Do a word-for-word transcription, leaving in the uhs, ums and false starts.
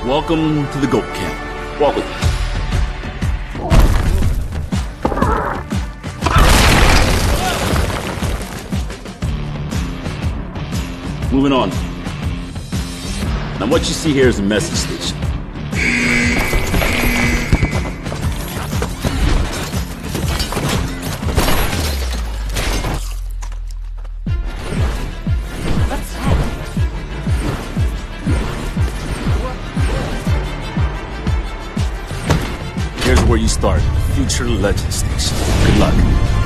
Welcome to the Goat Camp. Welcome. Moving on. Now what you see here is a message station. What's that? Here's where you start. Future Legend Station. Good luck.